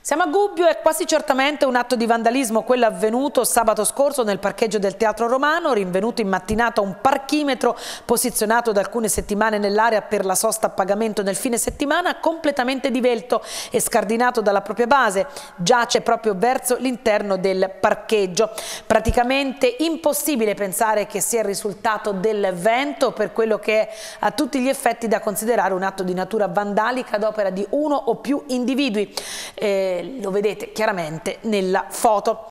Siamo a Gubbio, è quasi certamente un atto di vandalismo quello avvenuto sabato scorso nel parcheggio del Teatro Romano, rinvenuto in mattinata un parchimetro posizionato da alcune settimane nell'area per la sosta a pagamento nel fine settimana, completamente divelto e scardinato dalla propria base, giace proprio verso l'interno del parcheggio. Praticamente impossibile pensare che sia il risultato del vento, per quello che è a tutti gli effetti da considerare un atto di natura vandalica ad opera di uno o più individui. Lo vedete chiaramente nella foto.